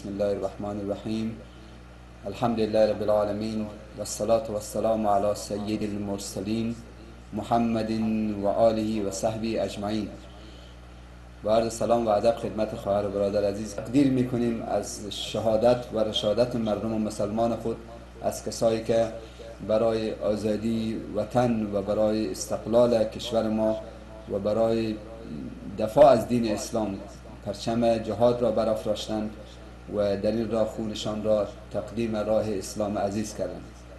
بسم الله الرحمن الرحیم. الحمد لله رب العالمین و الصلاة و السلام علی سید المرسلین محمد و آله و صحبه اجمعین. و عرض سلام و ادب خدمت خواهر و برادر عزیز. تقدیر میکنیم از شهادت و رشادت مردم مسلمان خود، از کسایی که برای آزادی وطن و برای استقلال کشور ما و برای دفاع از دین اسلام پرچم جهاد را برافراشتند و در این راه خونشان را تقدیم راه اسلام عزیز کردند.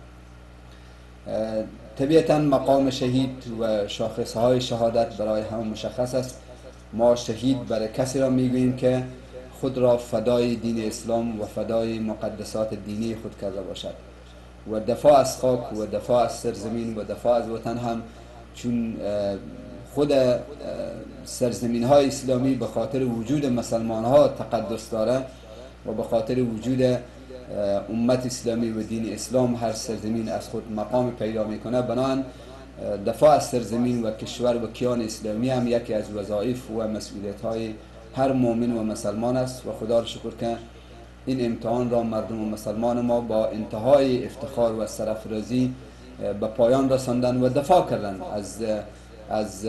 طبیعتا مقام شهید و شاخصهای شهادت برای همه مشخص است. ما شهید برای کسی را میگوییم که خود را فدای دین اسلام و فدای مقدسات دینی خود کرده باشد و دفاع از خاک و دفاع از سرزمین و دفاع از وطن هم، چون خود سرزمین های اسلامی به خاطر وجود مسلمان ها تقدس داره و به خاطر وجود امت اسلامی و دین اسلام هر سرزمین از خود مقام پیدا میکنه. بنابراین دفاع از سرزمین و کشور و کیان اسلامی هم یکی از وظایف و مسئولیت های هر مؤمن و مسلمان است و خدا را شکر که این امتحان را مردم و مسلمان ما با انتهای افتخار و سرافرازی به پایان رساندن و دفاع کردند از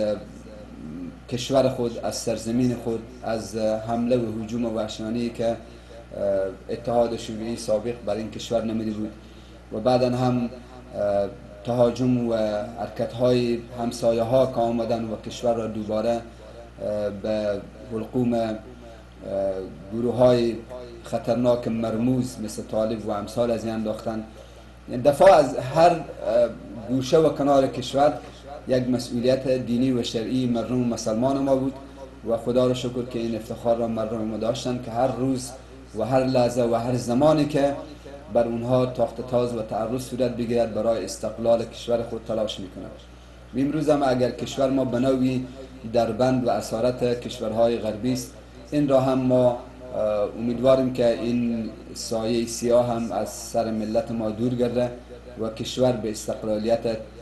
کشور خود، از سرزمین خود، از حمله و هجوم وحشیانه‌ای که اتحاد شوروی سابق بر این کشور نمیده بود و بعدا هم تهاجم و حرکت‌های همسایه ها که آمدن و کشور را دوباره به حلقوم گروه های خطرناک مرموز مثل طالب و امثال از این انداختن. دفاع از هر گوشه و کنار کشور یک مسئولیت دینی و شرعی مردم مسلمان ما بود و خدا را شکر که این افتخار را مردم ما داشتن که هر روز و هر لحظه و هر زمانی که بر اونها تاخت تاز و تعرض صورت بگیرد برای استقلال کشور خود تلاش میکنند. امروز هم اگر کشور ما به نوعی در بند و اسارت کشورهای غربی است، این را هم ما امیدواریم که این سایه سیاه هم از سر ملت ما دور گرده و کشور به استقلالیت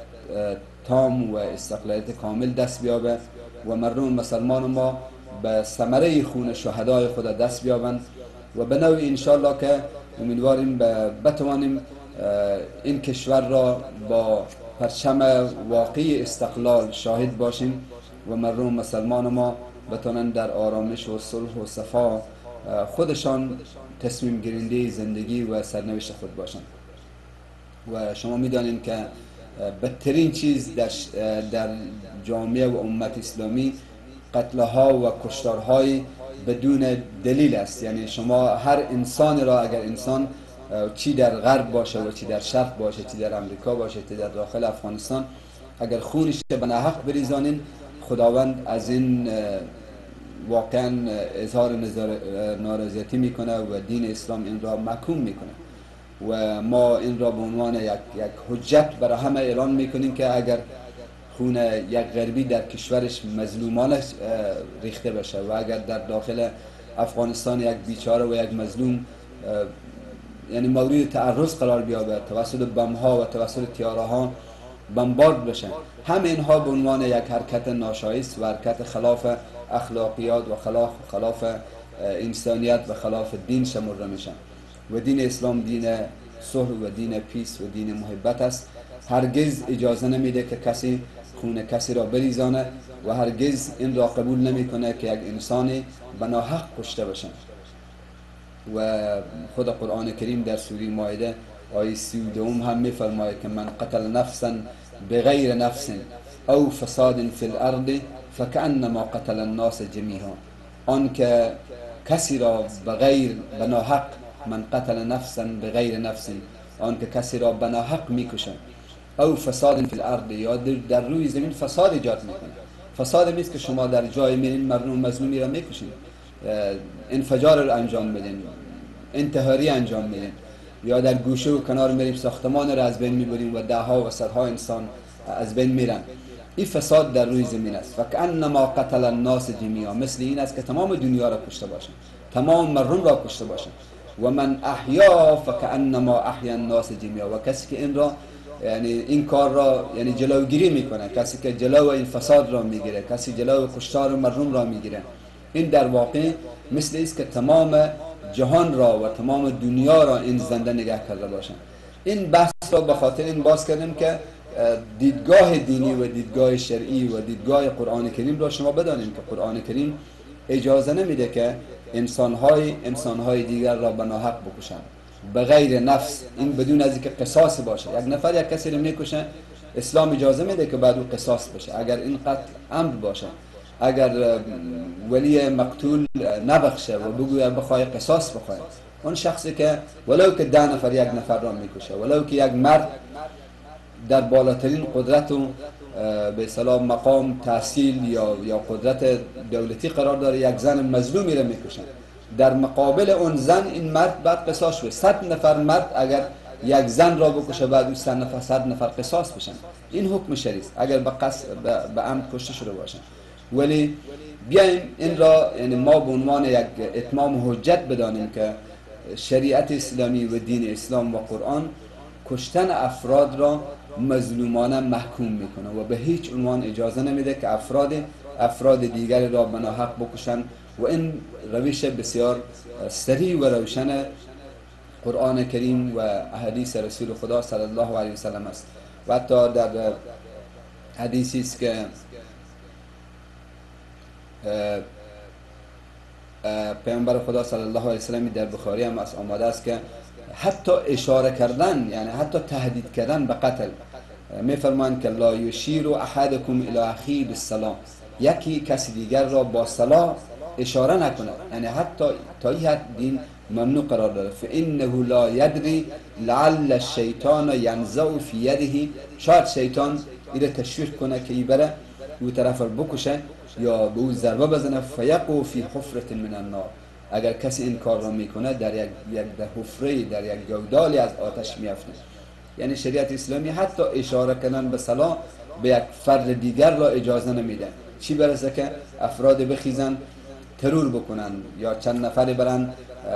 تام و استقلالیت کامل دست بیابه و مردم مسلمان ما به ثمره خون شهدای خود دست بیابند و به نوعی انشاءالله که امیدواریم بتوانیم این کشور را با پرچم واقعی استقلال شاهد باشیم و مردم مسلمان ما بتوانند در آرامش و صلح و صفا خودشان تصمیم گیرنده زندگی و سرنوشت خود باشند. و شما میدانید که بدترین چیز در جامعه و امت اسلامی قتلها و کشتارهای بدون دلیل است. یعنی شما هر انسانی را، اگر انسان چی در غرب باشه و چی در شرق باشه، چی در امریکا باشه، چی در داخل افغانستان، اگر خونش به ناحق بریزانین، خداوند از این واقعا اظهار نارضایتی میکنه و دین اسلام این را محکوم میکنه و ما این را به عنوان یک حجت برای همه اعلان میکنیم که اگر خون یک غربی در کشورش مظلومانه ریخته بشه و اگر در داخل افغانستان یک بیچاره و یک مظلوم یعنی مورد تعرض قرار بیابد توسط بم ها و توسط تیاره ها بمبارد بشن، همه اینها به عنوان یک حرکت ناشایست و حرکت خلاف اخلاقیات و خلاف انسانیت و خلاف دین شمرده میشن و دین اسلام دین صلح و دین پیس و دین محبت است. هرگز اجازه نمیده که کسی خون کسی را بریزانه و هرگز این را قبول نمیکنه که یک انسانی به ناحق کشته بشه. و خود قرآن کریم در سوره مائده آیه 32 هم میفرماید که من قتل نفسا بغیر نفس او فساد فی الارض فکأنما قتل الناس جمیعا. آن که کسی را به ناحق، من قتل نفسا بغیر نفس، آن که کسی را به ناحق میکشه، او فساد فی الارض، یا در روی زمین فساد ایجاد میکنه. فساد نیست که شما در جای میرین مردم مظلومی را میکشین، انفجار را انجام میدین، انتحاری انجام میدین، یا در گوشه و کنار میریم ساختمان را از بین میبریم و ده ها و صدها انسان از بین میرن. این فساد در روی زمین است. فکأنما قتل الناس جمیعا، مثل این است که تمام دنیا را کشته باشن، تمام مردم را کشته باشن. و من احیا فکأنما احیا الناس جمیعا، و کسی که این را یعنی این کار را یعنی جلوگیری میکنه، کسی که جلو این فساد را میگیره، کسی جلو کشتار مردم را میگیره، این در واقع مثل است که تمام جهان را و تمام دنیا را این زنده نگه کرده باشند. این بحث را به خاطر این باز کردیم که دیدگاه دینی و دیدگاه شرعی و دیدگاه قرآن کریم را شما بدانیم که قرآن کریم اجازه نمیده که انسانهای دیگر را به ناحق بکشند به غیر نفس، این بدون از اینکه قصاص باشه. یک نفر یک کسی رو میکشه، اسلام اجازه میده که بعد او قصاص بشه اگر این قتل عمد باشه. اگر ولی مقتول نبخشه و بگوید بخوای قصاص بخوای، اون شخصی که ولو که 10 نفر یک نفر را میکشه، ولو که یک مرد در بالاترین قدرت و به اصطلاح مقام تحصیل یا قدرت دولتی قرار داره، یک زن مظلومی را میکشن، در مقابل اون زن این مرد بعد قصاص شده. 100 نفر مرد اگر یک زن را بکشه بعد اون 100 نفر قصاص بشن. این حکم شرعی است اگر به عمد کشته شده باشن. ولی بیایم این را یعنی ما به عنوان یک اتمام حجت بدانیم که شریعت اسلامی و دین اسلام و قرآن کشتن افراد را مظلومانه محکوم میکنه و به هیچ عنوان اجازه نمیده که افراد دیگری را به ناحق بکشن و این روش بسیار سریع و روشن قرآن کریم و احادیث رسول خدا صلی الله علیه و سلم است. و حتی در حدیثی است که پیامبر خدا صلی الله علیه و سلم در بخاری هم آمده است که حتی اشاره کردن، یعنی حتی تهدید کردن به قتل، میفرمایند که لا یشیر احدکم الی اخیه بالسلام، یکی کسی دیگر را با سلام اشاره نکنه، یعنی حتی تا این حد دین ممنوع قرار داره. فانه لا یدری لعل الشیطان ینزع فی یده، شاید شیطان ایره تشویق کنه که ای بره او طرف رو بکشه یا به او ضربه بزنه، فیقع فی حفرة من النار، اگر کسی این کار را میکنه در یک حفره، در یک گودالی از آتش میافته. یعنی شریعت اسلامی حتی اشاره کردن به سلام به یک فرد دیگر را اجازه نمیده، چی برسه که افراد بخیزن ترور بکنن یا چند نفری برن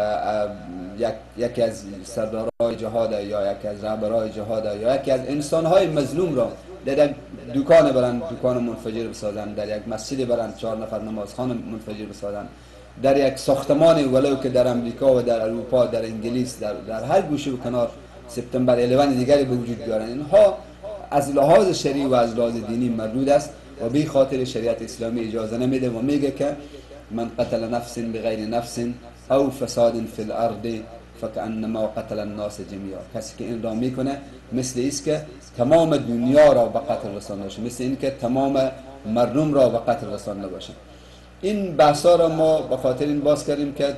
یکی از سردارای جهاد یا یکی از رهبرای جهاد یا یکی از انسانهای مظلوم را در یک دکان برن، دکان منفجر بسازن، در یک مسجد برن 4 نفر نمازخوان منفجر بسازن، در یک ساختمان ولو که در امریکا و در اروپا، در انگلیس، در هر گوشه و کنار سپتامبر 11 دیگری به وجود بیارن. اینها از لحاظ شرعی و از لحاظ دینی مردود است و به خاطر شریعت اسلامی اجازه نمیده و میگه که من قتل نفس بغیر نفس او فساد فی الارض فکأنما قتل الناس جمیعا، کسی که این را میکنه مثل است که تمام دنیا را به قتل رسانده باشه، مثل این که تمام مردم را به قتل رسانده باشه. این بحثا را ما به خاطر این باز کردیم که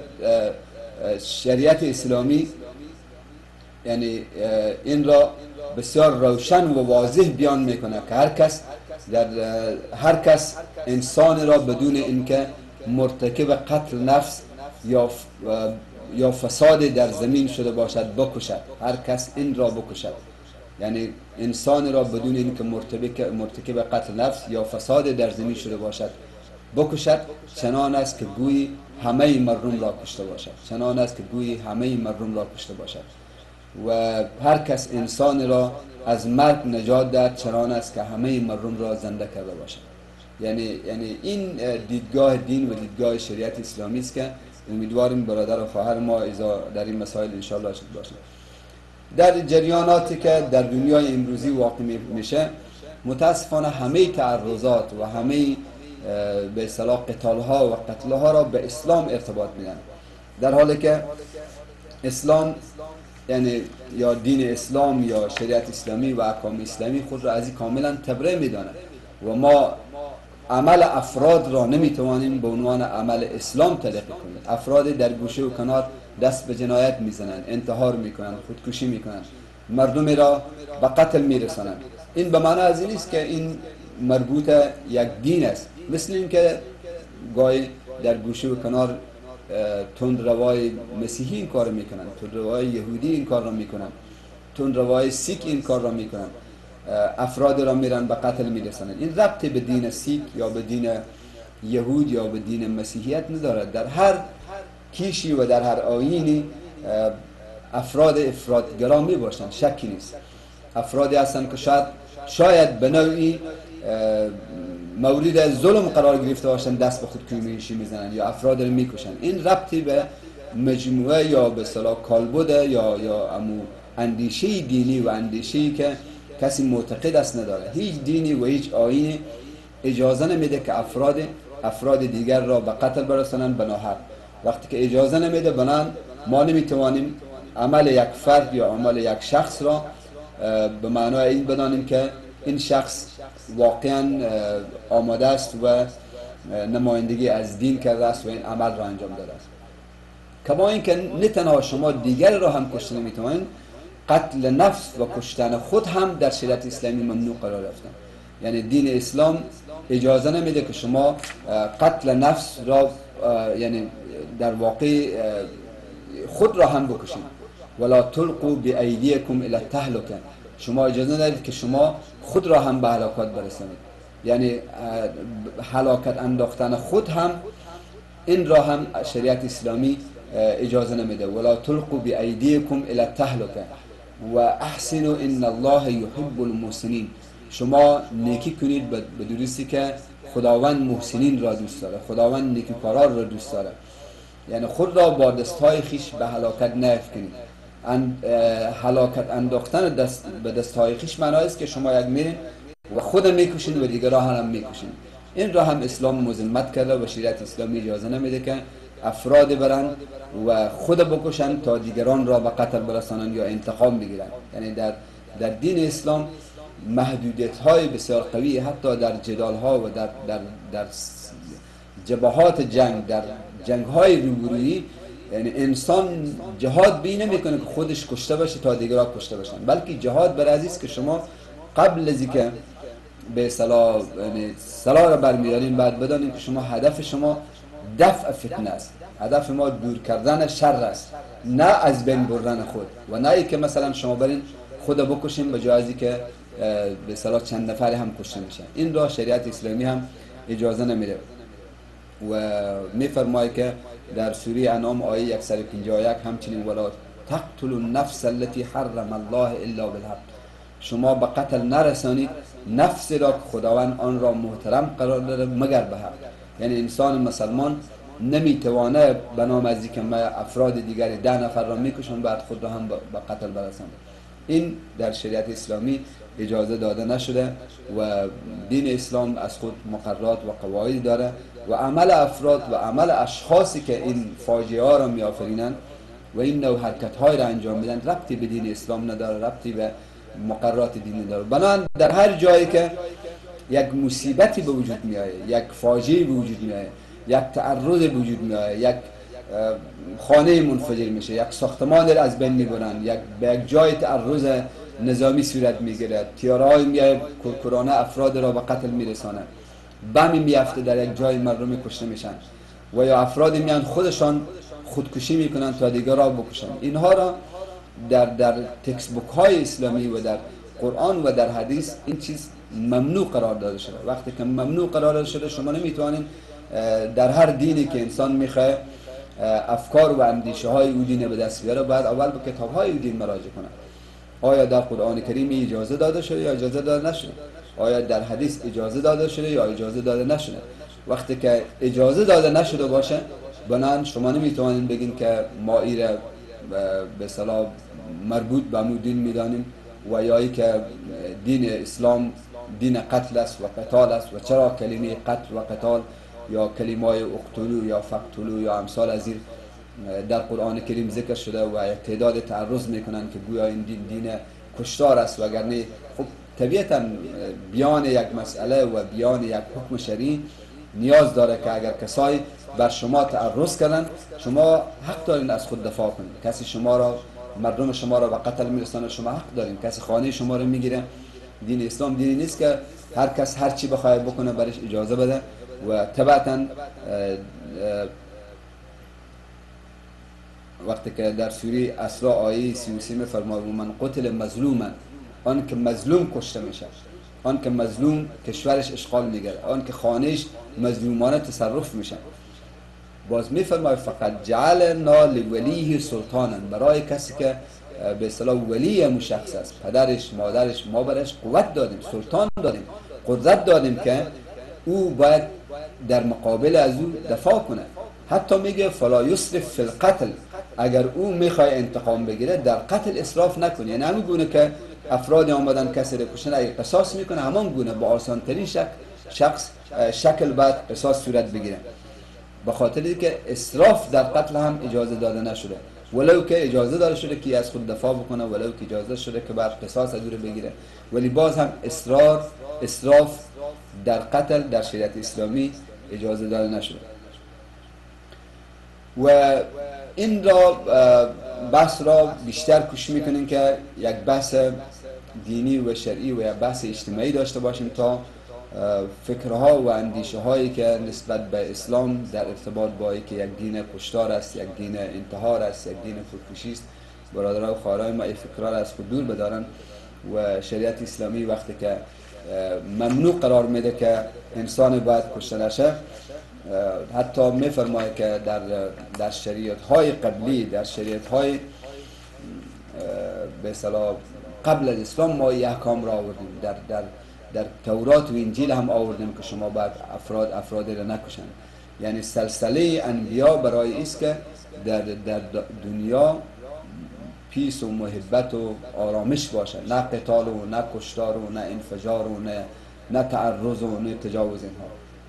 شریعت اسلامی یعنی این را بسیار روشن و واضح بیان میکنه که هر کس انسان را بدون اینکه مرتکب قتل نفس یا فساد در زمین شده باشد بکشد، هر کس این را بکشد، یعنی انسان را بدون اینکه مرتکب قتل نفس یا فساد در زمین شده باشد بکشد، چنان است که گویی همه مردم را کشته باشد، چنان است که گویی همه مردم را کشته باشد. و هر کس انسان را از مرگ نجات داد، چنان است که همه مردم را زنده کرده باشد. یعنی این دیدگاه دین و دیدگاه شریعت اسلامی است که امیدواریم برادر و خواهر ما در این مسائل انشاءالله شد باشه. در جریاناتی که در دنیای امروزی واقع میشه، متاسفانه همه تعرضات و همه به اصطلاح قتالها و قتلها را به اسلام ارتباط میدن، در حالی که اسلام یعنی یا دین اسلام یا شریعت اسلامی و احکام اسلامی خود را از این کاملا تبرئه میدانه و ما عمل افراد را نمیتوانیم به عنوان عمل اسلام تلقی کنیم. افراد در گوشه و کنار دست به جنایت میزنند، انتحار میکنند، خودکشی میکنند، مردم را به قتل میرسانند. این به معنی از این است که این مربوط یک دین است، مثل این که گاهی در گوشه و کنار تندروای مسیحی این کار میکنند، تندروای یهودی این کار را میکنند، تندروای سیک این کار را میکنند، افراد را میرن به قتل میرسانند. این ربطی به دین سیک یا به دین یهود یا به دین مسیحیت ندارد. در هر کیشی و در هر آیینی افرادگرا می باشند، شکی نیست. افرادی هستند که شاید به نوعی مورد ظلم قرار گرفته باشند، دست به خودکشی میزنند یا افراد را میکشند. این ربطی به مجموعه یا به اصطلاح کالبد یا امو اندیشه دینی و اندیشه‌ای که کسی معتقد است نداره. هیچ دینی و هیچ آیینی اجازه نمیده که افراد دیگر را به قتل برسانند به ناحق. وقتی که اجازه نمیده، بنان ما نمیتوانیم عمل یک فرد یا عمل یک شخص را به معنای این بدانیم که این شخص واقعا آماده است و نمایندگی از دین کرده است و این عمل را انجام داده است. کما اینکه نه تنها شما دیگر را هم کشته نمیتوانید، قتل نفس و کشتن خود هم در شریعت اسلامی ممنوع قرار گرفته. یعنی دین اسلام اجازه نمیده که شما قتل نفس را یعنی در واقع خود را هم بکشید. ولا تلقوا بایدیکم الی التهلکه، شما اجازه ندارید که شما خود را هم به هلاکت برسانید. یعنی هلاکت انداختن خود هم، این را هم شریعت اسلامی اجازه نمیده. ولا تلقوا بایدیکم الی التهلکه و احسنوا ان الله یحب المحسنین، شما نیکی کنید به درستی که خداوند محسنین را دوست داره، خداوند نیکوکاران را دوست داره. یعنی خود را با دستهای خیش به هلاکت نیفکنید. هلاکت انداختن به دستهای خیش معنی است که شما یک میرین و خود میکشید و دیگران هم میکشید. این را هم اسلام مذمت کرده و شریعت اسلامی اجازه نمیده که افراد برند و خود بکشند تا دیگران را به قتل برسانند یا انتقام بگیرند. یعنی در دین اسلام محدودیت های بسیار قوی، حتی در جدال ها و در جبهات جنگ، در جنگ های روبرویی، یعنی انسان جهاد بی نمیکنه که خودش کشته باشه تا دیگران کشته باشن، بلکه جهاد بر ازیست که شما قبل از اینکه به اصطلاح یعنی سلاح را برمیارین، بعد بدانید که شما هدف شما دفع فتنه است، هدف ما دور کردن شر است، نه از بین بردن خود، و نه ای که مثلا شما برین خود بکشین به جای از اینکه به اصطلاح چند نفر هم کشته میشن. این را شریعت اسلامی هم اجازه نمیده و میفرماید که در سوره انعام آیه 151 همچنین ولا تقتلوا النفس التي حرم الله الا بالحق، شما به قتل نرسانید نفس را که خداوند آن را محترم قرار داده مگر به حق. یعنی انسان مسلمان نمیتوانه به نام از اینکه من افراد دیگری 10 نفر را میکشم بعد خود را هم به قتل برسانم. این در شریعت اسلامی اجازه داده نشده و دین اسلام از خود مقررات و قواعد داره و عمل افراد و عمل اشخاصی که این فاجعه ها را میآفرینند و این نوع حرکت های را انجام میدن ربطی به دین اسلام نداره، ربطی به مقررات دینی داره. بنابراین در هر جایی که یک مصیبتی به وجود میآید، یک فاجعه به وجود میآید، یک تعرض به وجود میآید، یک خانه منفجر میشه، یک ساختمان را از بین میبرند، به یک جای تعرض نظامی صورت میگیرد، تیارهای میآید کورکورانه افراد را به قتل میرسانه، بمی میافته در یک جای مردم کشته میشن و یا افراد میان خودشان خودکشی میکنن تا دیگر را بکشن. اینها را در تکست بوک های اسلامی و در قرآن و در حدیث این چیز ممنوع قرار داده شده. وقتی که ممنوع قرار داده شده، شما نمیتوانید در هر دینی که انسان میخواه افکار و اندیشه های او دین به دست بیاره، باید اول به کتاب های او دین مراجعه کنه. آیا در قرآن کریم اجازه داده شده یا اجازه داده نشده؟ آیا در حدیث اجازه داده شده یا اجازه داده نشده؟ وقتی که اجازه داده نشده باشه، بنان شما نمیتوانید بگین که ما ایره به اصطلاح مربوط به مو دین میدانیم و یا ای که دین اسلام دین قتل است و قتال است و چرا کلمه قتل و قتال یا کلمه اقتلوا یا فقتلوا یا امثال از این در قرآن کریم ذکر شده و تعداد تعرض میکنن که گویا این دین کشتار است، وگرنه خب طبیعتا بیان یک مسئله و بیان یک حکم شرعی نیاز داره که اگر کسایی بر شما تعرض کردن، شما حق دارین از خود دفاع کنید. کسی شما را، مردم شما را به قتل میرسانه، شما حق دارین. کسی خانه شما را میگیره. دین اسلام دینی نیست که هر کس هر چی بخواد بکنه برش اجازه بده و طبعا وقتی که در سوره اسراء آیه 33 میفرماید من قتل مظلوما، آن که مظلوم کشته میشه، آن که مظلوم کشورش اشغال میگیره، آن که خانهش مظلومانه تصرف میشه، باز میفرماید فقط جعلنا لولیه سلطانا، برای کسی که به اصطلاح ولی اون شخص است، پدرش، مادرش، ما برش قوت دادیم، سلطان دادیم، قدرت دادیم که او باید در مقابل از او دفاع کنه. حتی میگه فلا یسرف فی القتل، اگر او میخوای انتقام بگیره در قتل اسراف نکنه. یعنی همون گونه که افراد آمدن کسی رو کشتن اگه قصاص میکنه، همان گونه با آسان ترین شکل باید قصاص صورت بگیره. به خاطر اینکه اسراف در قتل هم اجازه داده نشده، ولو که اجازه داده شده که از خود دفاع بکنه، ولو که اجازه شده که بعد قصاص از او بگیره، ولی باز هم اسراف در قتل در شریعت اسلامی اجازه داده نشده. و این را بحث را بیشتر کوشش میکنیم که یک بحث دینی و شرعی و یک بحث اجتماعی داشته باشیم تا فکرها و اندیشه هایی که نسبت به اسلام در ارتباط با که یک دین کشتار است، یک دین انتحار است، یک دین خودکشی است، برادران و خواهرای ما این فکرها را از خود دور بدارن. و شریعت اسلامی وقتی که ممنوع قرار میده که انسان باید کشته نشه، حتی میفرماید که در شریعت های قبلی، در شریعت های به اصطلاح قبل از اسلام ما این احکام را آوردیم. در تورات و انجیل هم آوردیم که شما باید افرادی را نکشن. یعنی سلسله انبیا برای است که در دنیا پیس و محبت و آرامش باشه، نه قتال و نه کشتار و نه انفجار و نه تعرض و نه تجاوز اینها.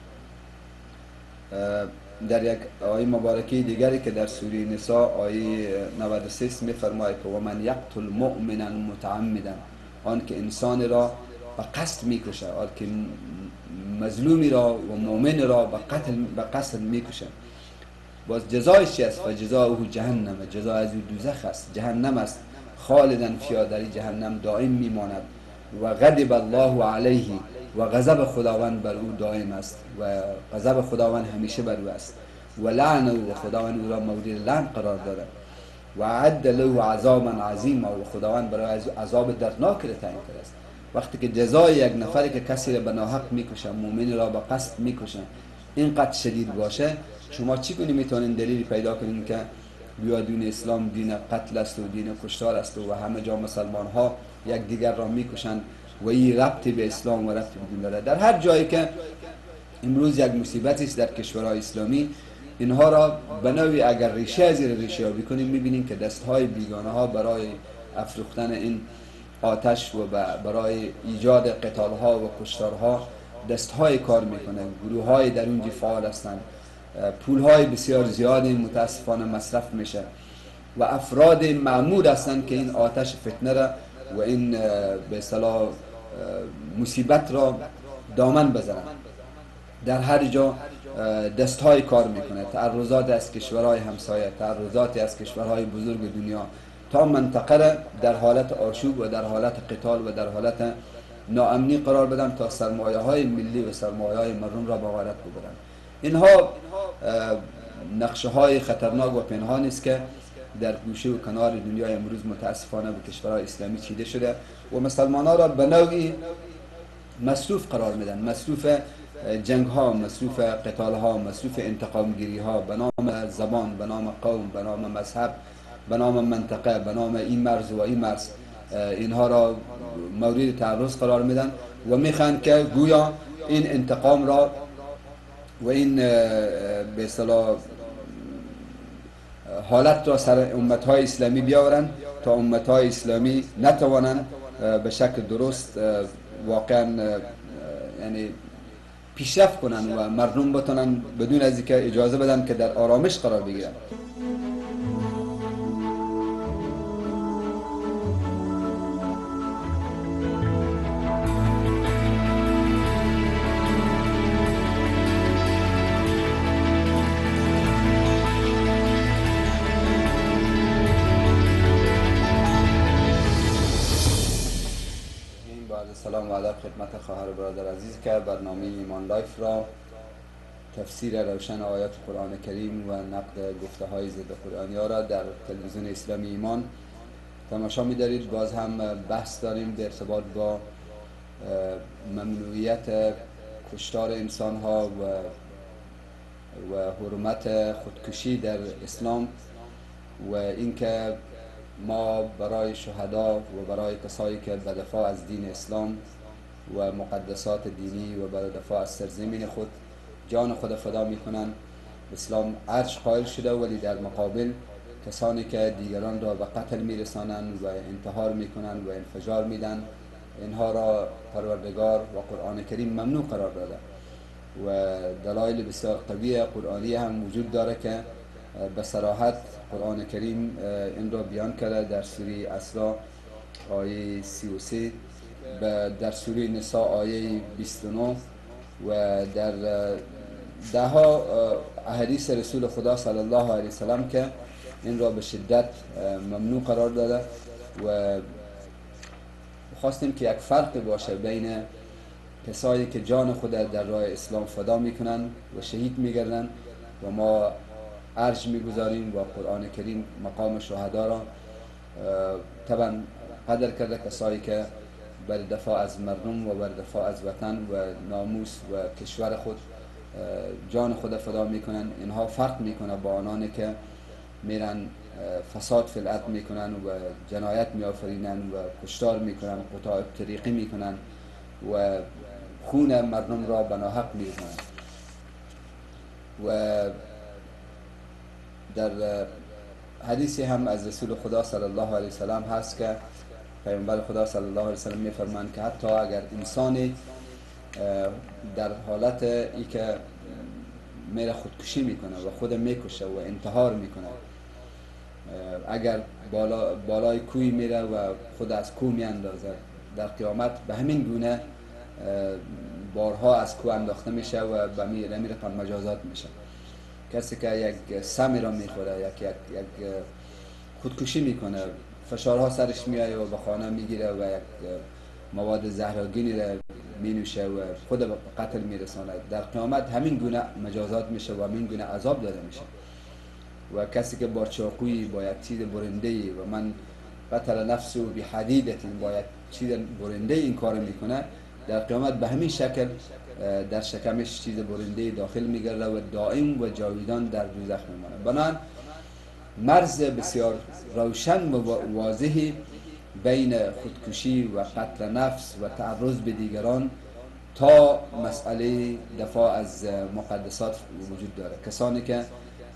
در یک آیه مبارکه دیگری که در سوره نساء آیه 96 می‌فرماید که و من یقتل مؤمنا متعمدا، آن که انسان را به قصد میکشه، آن که مظلومی را و مؤمن را به قصد میکشه، باز جزایش چی است؟ فجزاؤه جهنم، جزای از او دوزخ است، جهنم است، خالدا فیها، در جهنم دائم میماند. و غضب الله علیه، و غضب خداوند بر او دائم است و غضب خداوند همیشه بر او است. و لعنه، و خداوند او را مورد لعن قرار داده. و اعد له عذابا عظیما، و خداوند برای عذاب دردناک را تعیین کرده است. وقتی که جزای یک نفری که کسی را به ناحق میکشه، مؤمن را به قصد میکشه، اینقدر شدید باشه، شما چی کنید میتونین دلیلی پیدا کنین که بیا دین اسلام دین قتل است و دین کشتار است و همه جا مسلمان ها یک دیگر را میکشند و این ربطی به اسلام و ربطی به دین داره؟ در هر جایی که امروز یک مصیبتی است در کشورهای اسلامی، اینها را به نوعی اگر ریشه از ریشه یابی کنیم میبینیم که دستهای بیگانه ها برای افروختن این آتش و برای ایجاد قتال ها و کشتار ها دستهای کار میکنه. گروه های در اونجا فعال هستند، پول های بسیار زیادی متاسفانه مصرف میشه و افراد مأمور هستند که این آتش فتنه را و این به اصطلاح مصیبت را دامن بزنند. در هر جا دستهای کار میکنه، تعرضات از کشورهای همسایه، تعرضات از کشورهای بزرگ دنیا تا منطقه را در حالت آشوب و در حالت قتال و در حالت ناامنی قرار بدن تا سرمایه های ملی و سرمایه های مردم را به غارت ببرند. اینها نقشه های خطرناک و پنهانی است که در گوشه و کنار دنیای امروز متاسفانه به کشورهای اسلامی چیده شده و مسلمانان را به نوعی مصروف قرار میدن، مصروف جنگ ها، مصروف قتال ها، مصروف انتقام گیری ها به نام زبان، به نام قوم، به نام مذهب، به نام منطقه، به نام این مرز و این مرز. اینها را مورد تعرض قرار میدن و میخوان که گویا این انتقام را و این به اصطلاح حالت را سر امتهای اسلامی بیاورند تا امتهای اسلامی نتوانند به شکل درست واقعا یعنی پیشرفت کنند و مردم بتونن بدون از اینکه اجازه بدن که در آرامش قرار بگیرند. سلام و ادب خدمت خواهر و برادر عزیز که برنامه ایمان لایف را تفسیر روشن آیات قرآن کریم و نقد گفته های ضد قرآنی ها را در تلویزیون اسلامی ایمان تماشا می دارید. باز هم بحث داریم در ارتباط با ممنوعیت کشتار انسان ها و حرمت خودکشی در اسلام و اینکه ما برای شهدا و برای کسایی که به دفاع از دین اسلام و مقدسات دینی و به دفاع از سرزمین خود جان خود فدا میکنن اسلام ارج قائل شده، ولی در مقابل کسانی که دیگران را به قتل میرسانند و انتحار میکنند و انفجار میدن، اینها را پروردگار و قرآن کریم ممنوع قرار داده و دلایل بسیار قوی قرآنی هم وجود داره که به صراحت قرآن کریم این را بیان کرده در سوره اسراء آیه 33، در سوره نساء آیه 29 و در ده ها احادیث رسول خدا صلی الله علیه وسلم که این را به شدت ممنوع قرار داده و خواستیم که یک فرق باشه بین کسایی که جان خود در راه اسلام فدا میکنن و شهید میگردن و ما ارج میگذاریم و قرآن کریم مقام شهدا را طبعا قدر کرده، کسایی که بر دفاع از مردم و بر دفاع از وطن و ناموس و کشور خود جان خود فدا میکنن، اینها فرق میکنه با آنانی که میرن فساد فی الارض میکنن و جنایت میآفرینن و کشتار میکنن، قطاع طریقی میکنن و خون مردم را به ناحق میکنن. و در حدیثی هم از رسول خدا صلی الله علیه وسلم هست که پیامبر خدا صلی الله علیه وسلم میفرمایند که حتی اگر انسانی در حالت ای که میره خودکشی میکنه و خود میکشه و انتحار میکنه، اگر بالای کوی میره و خود از کو میاندازه، در قیامت به همین گونه بارها از کو انداخته میشه و به همین رقم مجازات میشه. کسی که یک سمی را میخوره، یک خودکشی میکنه، فشارها سرش میایه و به خانه میگیره و یک مواد زهرگینی را مینوشه و خود به قتل میرسانه، در قیامت همین گونه مجازات میشه و همین گونه عذاب داده میشه. و کسی که با چاقویی، با یک چیز برنده‌ای و من قتل نفسه بحدیدة، با یک چیز برنده این کار میکنه، در قیامت به همین شکل در شکمش چیز برنده داخل میگرده و دائم و جاویدان در دوزخ میمانه. بنابراین مرز بسیار روشن و واضحی بین خودکشی و قتل نفس و تعرض به دیگران تا مسئله دفاع از مقدسات وجود داره. کسانی که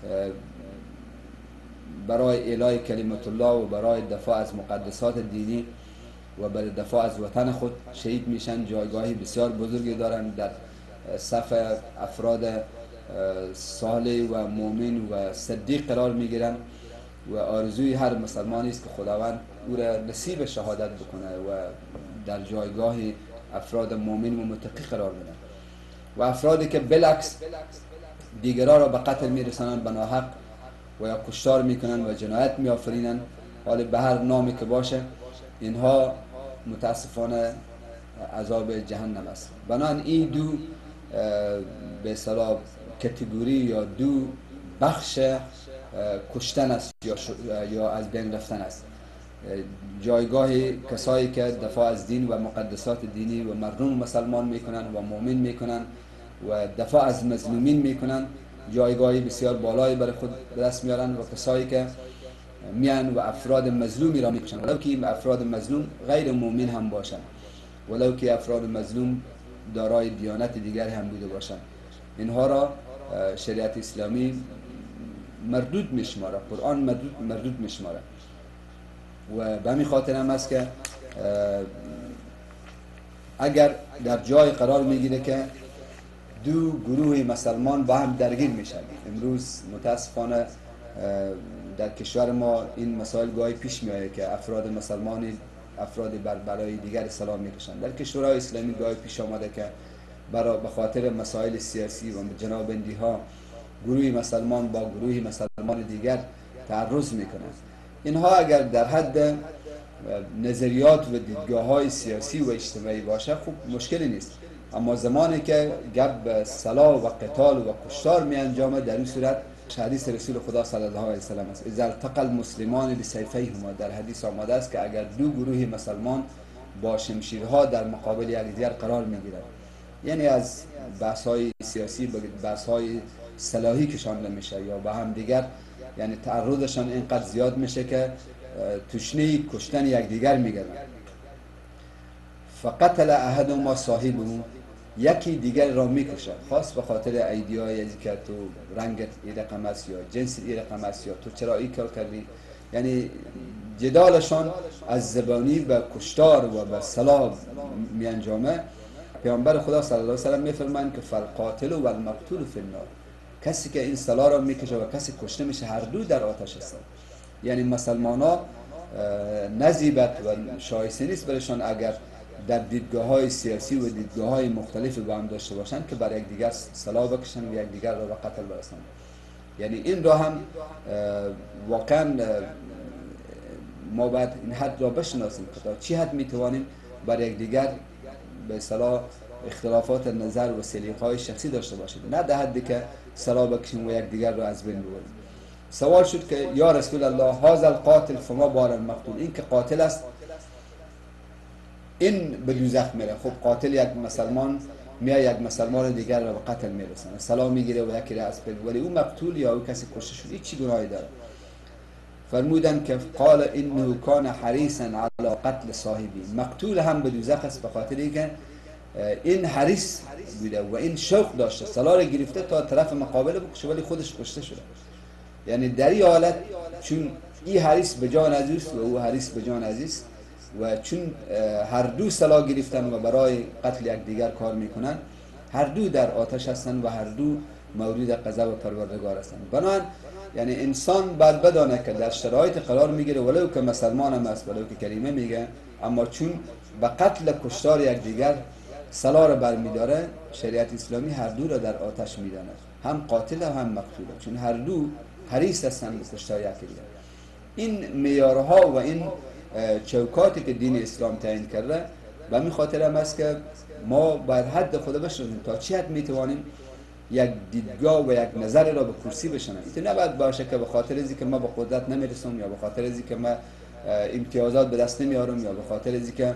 برای اعلای کلمت الله و برای دفاع از مقدسات دینی و برای دفاع از وطن خود شهید میشن، جایگاهی بسیار بزرگی دارن در صف افراد صالح و مؤمن و صدیق قرار میگیرن و آرزوی هر مسلمانی است که خداوند او را نصیب شهادت بکنه و در جایگاه افراد مؤمن و متقی قرار بدن. و افرادی که بالعکس دیگران را به قتل میرسانند به ناحق و یا کشتار میکنن و جنایت میآفرینن، حالا به هر نامی که باشه، اینها متاسفانه عذاب جهنم است. بنابراین این دو به اصطلاح کاتگوری یا دو بخش کشتن است یا از بین رفتن است. جایگاه کسایی که دفاع از دین و مقدسات دینی و مردم مسلمان میکنن و مؤمن میکنن و دفاع از مظلومین میکنن، جایگاهی بسیار بالایی برای خود به دست میارن. و کسایی که میان و افراد مظلومی را میکشن، ولو که این افراد مظلوم غیر مؤمن هم باشن، ولو که افراد مظلوم دارای دیانت دیگر هم بوده باشن، اینها را شریعت اسلامی مردود میشماره، قرآن مردود میشماره. و به همین خاطر هم است که اگر در جای قرار میگیره که دو گروه مسلمان با هم درگیر میشن، امروز متاسفانه در کشور ما این مسائل گاهی پیش میآید که افراد مسلمانی افراد بر برای دیگر سلام میکشند. در کشورهای اسلامی گاهی پیش آمده که به خاطر مسائل سیاسی و جنابندی ها گروهی مسلمان با گروهی مسلمان دیگر تعرض میکنند. اینها اگر در حد نظریات و دیدگاه های سیاسی و اجتماعی باشه خوب مشکلی نیست، اما زمانی که گپ صلاح و قتال و کشتار می انجامه، در این صورت حدیث رسول خدا صلی الله علیه وسلم است: اذا التقى المسلمان بسیفیهما، در حدیث آمده است که اگر دو گروه مسلمان با شمشیرها در مقابل یکدیگر قرار میگیرند، یعنی از بحث های سیاسی به بحث های صلاحی کشانده میشه یا به هم دیگر، یعنی تعرضشان اینقدر زیاد میشه که تشنه کشتن یکدیگر میگردن. فقتل احدهما صاحبه، یکی دیگر را میکشه، خاص به خاطر ایدیای از که تو رنگت این رقم است یا جنس این رقم است یا تو چرا این کار کردی. یعنی جدالشان از زبانی به کشتار و به صلاح می انجامه. پیامبر خدا صلی الله علیه و سلم میفرمایند که فالقاتل و المقتول فی النار، کسی که این صلاح را میکشه و کسی کشته میشه هر دو در آتش هستند. یعنی مسلمان ها نزیبت و شایسته نیست برشان اگر در دیدگاه های سیاسی و دیدگاه های مختلفی با هم داشته باشند که بر یک دیگر صلاح بکشن و یک دیگر را به قتل برسانند. یعنی این را هم واقعا ما باید این حد را بشناسیم که تا چی حد میتوانیم بر یک دیگر به اصطلاح اختلافات نظر و سلیقه‌های شخصی داشته باشیم، نه در حدی که صلاح بکشیم و یک دیگر را از بین ببریم. سوال شد که یا رسول الله هذا القاتل فما بال المقتول، این که قاتل است این به دوزخ میره. خب قاتل یک مسلمان میاد یک مسلمان دیگر را به قتل میرسونه، صلاح میگیره و یکی را از بین، ولی او مقتول یا او کسی کشته شد این چی گناهی داره؟ فرمودن که قال انه کان حریصا علی قتل صاحبی، مقتول هم به دوزخ است به خاطر اینکه این حریص بوده و این شوق داشته صلاح را گرفته تا طرف مقابل بکشه ولی خودش کشته شده. یعنی در این حالت چون این حریص به جان عزیز و او حریص به جان عزیز و چون هر دو صلاح گرفتن و برای قتل یک دیگر کار میکنن، هر دو در آتش هستند و هر دو مورد غضب پروردگار هستند. بنابراین یعنی انسان باید بدانه که در شرایط قرار میگیره ولو که مسلمان هم است ولو که کریمه میگه، اما چون به قتل کشتار یک دیگر صلاح را برمیداره، شریعت اسلامی هر دو را در آتش میداند، هم قاتل و هم مقتول، چون هر دو حریص هستند به کشتار یک دیگر. این معیارها و این چوکاتی که دین اسلام تعیین کرده و همین خاطر هم است که ما باید حد خود بشناسیم تا چی حد میتوانیم یک دیدگاه و یک نظر را به کرسی بشناسیم. این نباید باشه که به خاطر ازی که ما به قدرت نمیرسم یا به خاطر ازی که ما امتیازات به دست نمیارم یا به خاطر ازی که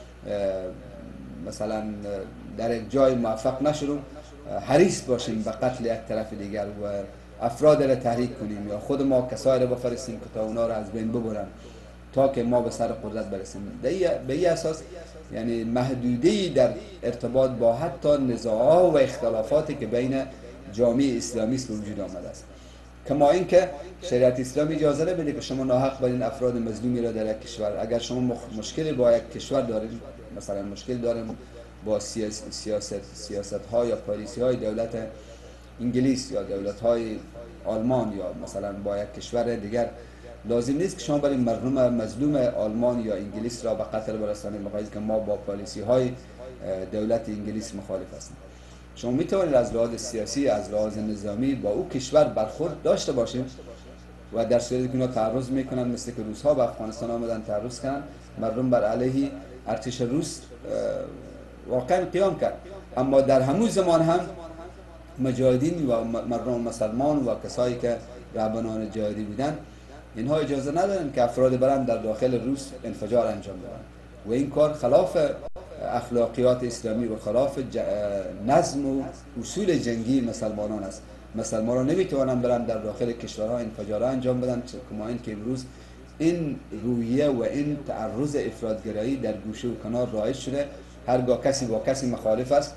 مثلا در یک جای موفق نشدم حریص باشیم به قتل یک طرف دیگر و افراد را تحریک کنیم یا خود ما کسایی را بفرستیم که تا اونا را از بین ببرن تا که ما به سر قدرت برسیم. به این اساس یعنی محدودی در ارتباط با حتی نزاعات و اختلافاتی که بین جامعه اسلامی است وجود آمده است. کما اینکه شریعت اسلامی اجازه نمیده که شما ناحق برین افراد مظلومی را در یک کشور، اگر شما مشکلی با یک کشور دارید، مثلا مشکل داریم با سیاست ها یا پالیسی های دولت انگلیس یا دولت های آلمان یا مثلا با یک کشور دیگر، لازم نیست که شما برای مردم مظلوم آلمان یا انگلیس را به قتل برسانید بخاطر که ما با پالیسی های دولت انگلیس مخالف هستیم. شما میتوانید از لحاظ سیاسی، از لحاظ نظامی با او کشور برخورد داشته باشیم و در صورتی که اینا تعرض میکنن، مثل که روس‌ها به افغانستان آمدن تعرض کردن، مردم بر علیه ارتش روس واقعا قیام کرد. اما در همون زمان هم مجاهدین و مردم مسلمان و کسایی که رهبران جهادی بودن، اینها اجازه ندارن که افراد برن در داخل روس انفجار انجام بدن و این کار خلاف اخلاقیات اسلامی و خلاف نظم و اصول جنگی مسلمانان است. مسلمانان نمیتوانند برن در داخل کشورها انفجار انجام بدن، کما این که امروز این رویه و این تعرض افراطگرایی در گوشه و کنار رایج شده. هرگاه کسی با کسی مخالف است،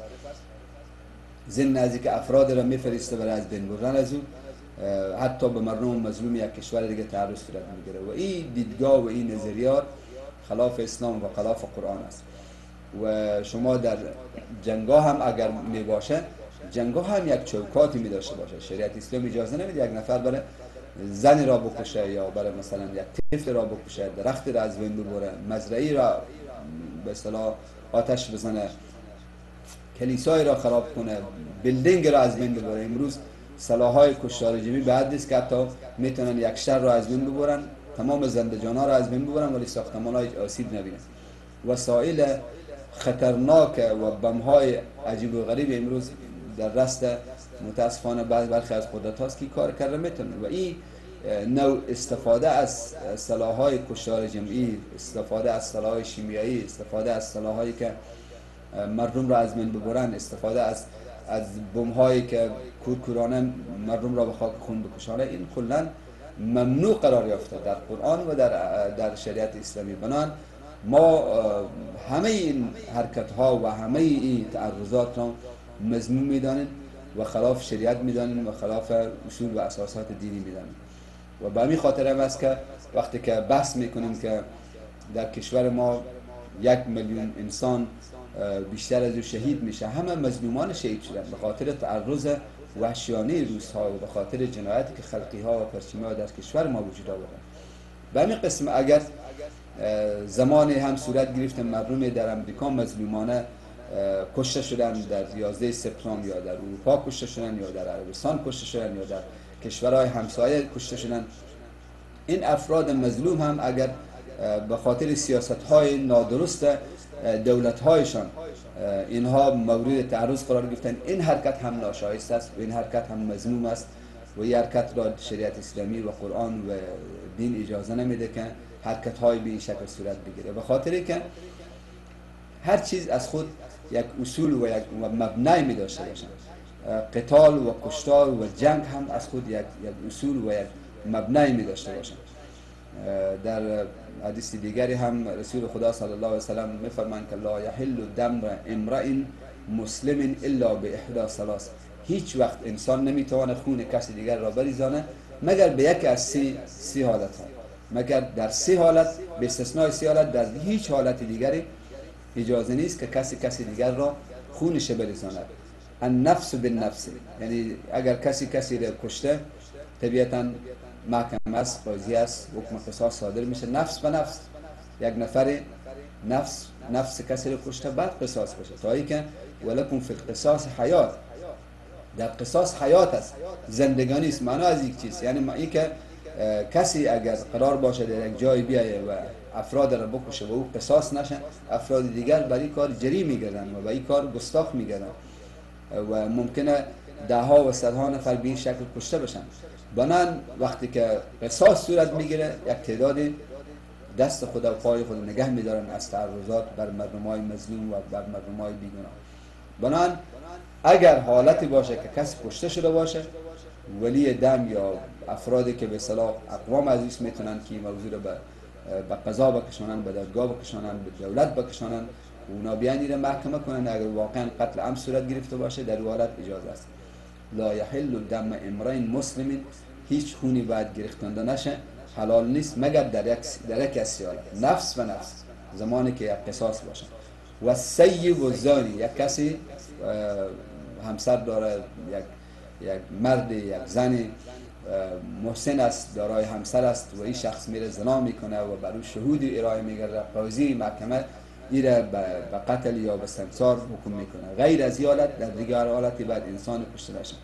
ضمن از اینکه افراد را میفرسته برای از بین بردن از او، حتی به مردم مظلوم یک کشور دیگه تعرض صورت میگیره و این دیدگاه و این نظریات خلاف اسلام و خلاف قرآن است. و شما در جنگا هم اگر می باشه، جنگا هم یک چوکاتی می داشته باشه. شریعت اسلام اجازه نمیده یک نفر برای زنی را بکشه یا برای مثلا یک طفل را بکشه، درخت را از بین ببره، مزرعی را به اصطلاح آتش بزنه، کلیسای را خراب کنه، بیلدینگ را از بین ببره. امروز سلاح‌های کشتار جمعی بعد نیست که حتی میتونن یک شهر را از بین ببرن، تمام زنده جانا را از بین ببرن ولی ساختمان‌های آسیب نبینن. وسایل خطرناک و بم‌های عجیب و غریب امروز در رست متاسفانه برخی از قدرت هاست که کار کرده میتونن و این نوع استفاده از سلاح‌های کشتار جمعی، استفاده از سلاح‌های شیمیایی، استفاده از سلاح‌هایی که مردم را از بین ببرن، استفاده از بمب‌هایی که کورکورانه مردم را به خاک خون بکشانه، این کلا ممنوع قرار یافته در قرآن و در شریعت اسلامی. بنان ما همه این حرکت ها و همه این تعرضات را مذموم میدانیم و خلاف شریعت میدانیم و خلاف اصول و اساسات دینی میدانیم. و به همین خاطر هم است که وقتی که بحث میکنیم که در کشور ما 1,000,000 انسان بیشتر از او شهید میشه، همه مظلومان شهید شدن به خاطر تعرض وحشیانه روس‌ها و به خاطر جنایتی که خلقی ها و پرچمی ها در کشور ما وجود آوردن. به همین قسم اگر زمانی هم صورت گرفت مردم در امریکا مظلومانه کشته شدن، در 11 سپتامبر یا در اروپا کشته شدن یا در عربستان کشته شدن یا در کشورهای همسایه کشته شدن، این افراد مظلوم هم اگر به خاطر سیاست‌های نادرست دولت‌هایشان اینها مورد تعرض قرار گرفتن، این حرکت هم ناشایست است و این حرکت هم مذموم است و این حرکت را شریعت اسلامی و قرآن و دین اجازه نمیده که حرکت‌های به این شکل صورت بگیره، به خاطری که هر چیز از خود یک اصول و یک مبنای می داشته باشند. قتال و کشتار و جنگ هم از خود یک اصول و یک مبنای می داشته باشند. در حدیث دیگری هم رسول خدا صلی الله علیه و سلم می فرمایند که لا یحل دم امرئ مسلم الا باحدى ثلاث، هیچ وقت انسان نمیتواند خون کسی دیگر را بریزانه مگر به یک از سی حالت ها، مگر در 3 حالت، به استثنای 3 حالت، در هیچ حالت دیگری اجازه نیست که کسی دیگر را خونش بریزاند. النفس بالنفس، یعنی اگر کسی را کشته طبیعتا محکم است، قاضی است، حکم قصاص صادر میشه، نفس به نفس، یک نفر نفس کسی را کشته بعد قصاص بشه، تا اینکه ولکم فی القصاص حیات، در قصاص حیات است، زندگانی است. معنا از یک چیز یعنی این که کسی اگر قرار باشه در یک جای بیایه و افراد را بکشه و او قصاص نشه، افراد دیگر برای کار جری میگردن و برای کار گستاخ میگردن و ممکنه ده ها و صدها نفر به این شکل کشته بشن. بنان وقتی که قصاص صورت میگیره، یک تعدادی دست خود و پای خود نگه میدارن از تعرضات بر مردمای مظلوم و بر مردمای بیگناه. بنان اگر حالتی باشه که کسی کشته شده باشه، ولی دم یا افرادی که به اصطلاح اقوام عزیز میتونن که این موضوع رو به قضا بکشانن، به دادگاه بکشانن، به دولت بکشانن، اونا بیان این محکمه کنن. اگر واقعا قتل عمد صورت گرفته باشه در حالت اجازه است. لا یحل دم امرئ مسلم، هیچ خونی باید گرفتنده نشه، حلال نیست مگر در یک از حالت، نفس و نفس، زمانی که یک قصاص باشه. و سیب و زانی، یک کسی همسر داره، یک مرد، یک زن محسن است، دارای همسر است و این شخص میره زنا میکنه و برای شهودی ارائه میگرده، قاضی محکمه ایره به قتل یا به سنگسار حکم میکنه. غیر از حالت در دیگر حالتی بعد انسان کشته نشه.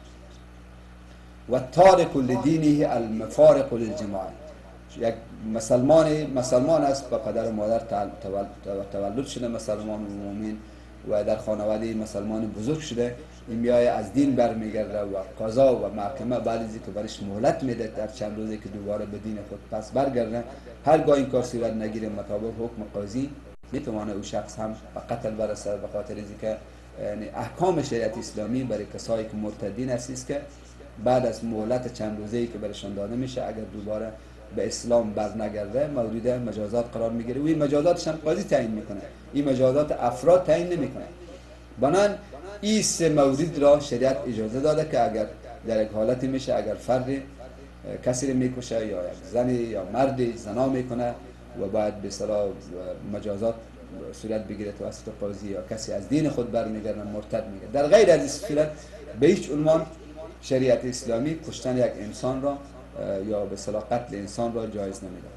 و تارک لدینه المفارق للجماعه، یک مسلمان است، با پدر و مادر تولد شده مسلمان و مؤمن و در خانواده مسلمان بزرگ شده، این میایه از دین برمیگرده و قضا و محکمه بعد از اینکه برش مهلت میده در چند روزی که دوباره به دین خود پس برگرده، هرگاه این کار صورت نگیره مطابق حکم قاضی میتونه او شخص هم به قتل برسه، به خاطر اینکه یعنی احکام شریعت اسلامی برای کسایی که مرتدین است که بعد از مهلت چند روزه‌ای که برشان داده میشه، اگر دوباره به اسلام برنگرده مورد مجازات قرار میگیره و این مجازاتش هم قاضی تعیین میکنه، این مجازات افراد تعیین نمیکنه. بنان این 3 مورد را شریعت اجازه داده که اگر در یک حالتی میشه، اگر فردی کسی رو میکشه یا یک زنی یا مردی زنا میکنه و باید به اصطلاح مجازات صورت بگیره توسط قاضی، یا کسی از دین خود برمیگرده مرتد میگه، در غیر از این صورت به هیچ عنوان شریعت اسلامی کشتن یک انسان را یا به اصطلاح قتل انسان را جایز نمیده.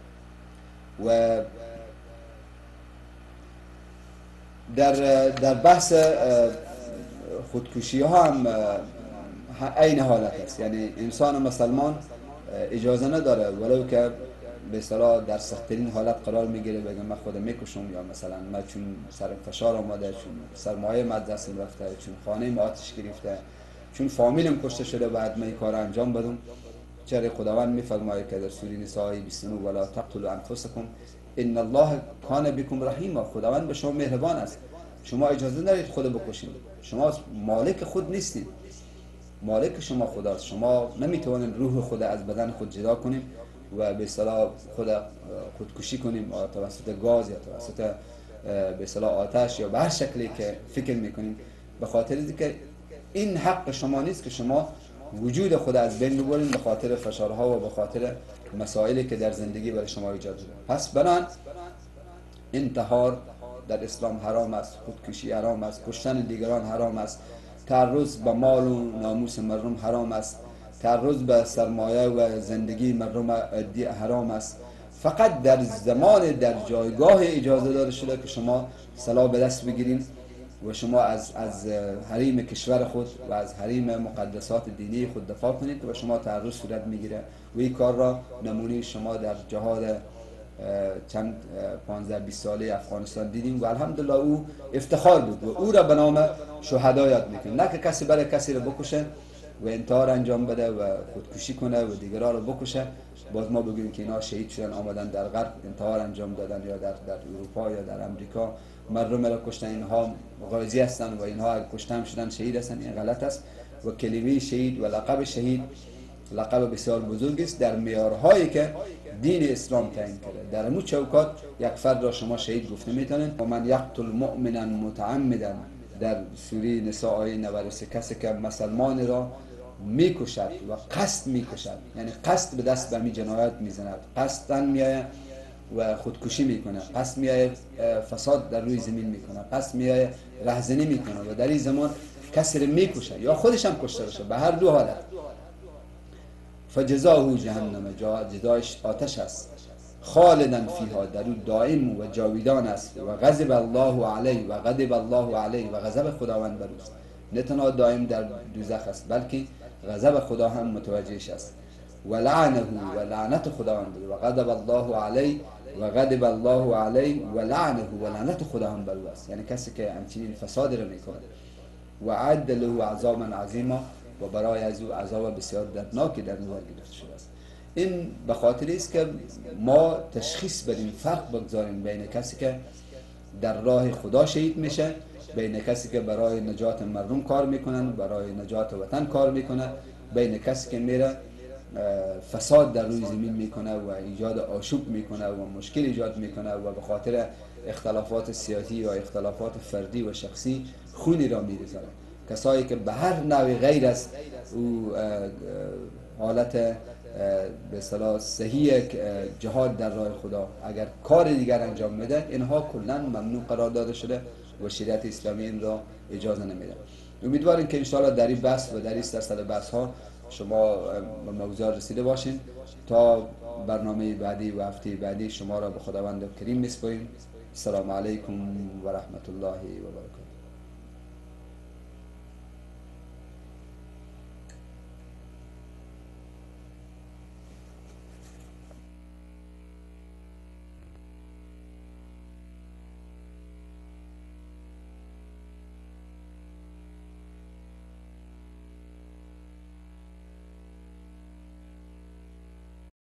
و در بحث خودکشی ها هم عین حالت است، یعنی انسان مسلمان اجازه نداره ولو که به اصطلاح در سخت‌ترین حالت قرار میگیره بگه من خودم میکشم، یا مثلا من چون سرم فشار آمده، چون سرمایه من دستم رفته، چون خانه ما آتش گرفته، چون فامیلم کشته شده، بعد من این کار انجام بدم. چرا خداوند میفرماید که در سوره نساء 29 ولا تقتلوا انفسکم ان الله کان بكم رحیما، خداوند به شما مهربان است، شما اجازه ندارید خود بکشید، شما مالک خود نیستید، مالک شما خداست، شما نمیتوانید روح خود از بدن خود جدا کنید و به اصطلاح خودکشی کنیم توسط گاز یا توسط به اصطلاح آتش یا به هر شکلی که فکر میکنیم، به خاطر اینکه این حق شما نیست که شما وجود خود از بین ببرین به خاطر فشارها و به خاطر مسائلی که در زندگی برای شما ایجاد شده. پس بنان انتحار در اسلام حرام است، خودکشی حرام است، کشتن دیگران حرام است، تعرض به مال و ناموس مردم حرام است، تعرض به سرمایه و زندگی مردم حرام است. فقط در زمان در جایگاه اجازه داده شده که شما سلاح به دست بگیرید و شما از حریم کشور خود و از حریم مقدسات دینی خود دفاع کنید و شما تعرض صورت میگیره و این کار را نمونه شما در جهاد چند 15-20 ساله افغانستان دیدیم و الحمدلله او افتخار بود و او را به نام شهدا یاد میکنه. نه که کسی برای کسی را بکشه و انتحار انجام بده و خودکشی کنه و دیگران را بکشه، باز ما بگوییم که اینا شهید شدن آمدن در غرب انتحار انجام دادن یا در اروپا یا در امریکا مردم را کشتن، اینها غازی هستن و اینها کشته شدن شهید هستن. این غلط است و کلمه شهید و لقب شهید لقب بسیار بزرگ است در معیارهایی که دین اسلام تعیین کرده. در همون چوکات یک فرد را شما شهید گفته میتونید. و من یقتل مؤمنا متعمدا در سوره نساء آیه 93 کسی که مسلمان را میکشد و قصد میکشد، یعنی قصد به دست به می جنایت میزند، قصدن میآید و خودکشی میکنه، قصد میآید فساد در روی زمین میکنه، قصد میآید رهزنی میکنه و در این زمان کسی را میکشه یا خودش هم کشته بشه، به هر دو حالت فجزاؤه جهنم، جزایش آتش است، خالدا فیها، در او دائم و جاویدان است، و غضب الله علیه و غضب الله علیه و غضب خداوند بر اوست. نه تنها دائم در دوزخ است بلکه غضب خدا هم متوجهش است، و لعنه و لعنت خداوند و غضب الله علیه و غضب الله علیه و لعنه و لعنت خدا هم بر او است. یعنی کسی که همچنین فساد را میکنه و عد له عذابا عظیما و برای از او عذاب بسیار دردناکی در نظر گرفته شده است. این به خاطر است که ما تشخیص بدیم، فرق بگذاریم بین کسی که در راه خدا شهید میشه، بین کسی که برای نجات مردم کار میکنن، برای نجات وطن کار میکنه، بین کسی که میره فساد در روی زمین میکنه و ایجاد آشوب میکنه و مشکل ایجاد میکنه و به خاطر اختلافات سیاسی یا اختلافات فردی و شخصی خونی را میریزند. کسایی که به هر نوع غیر از او حالت به اصطلاح صحیح جهاد در راه خدا اگر کار دیگر انجام میده، اینها کلا ممنوع قرار داده شده و شریعت اسلامی این را اجازه نمیده. امیدواریم که انشاءالله در این بحث و در این سلسله بحث ها شما به موضوع رسیده باشین. تا برنامه بعدی و هفته بعدی شما را به خداوند کریم میسپاریم. السلام علیکم و رحمت الله و برکاته.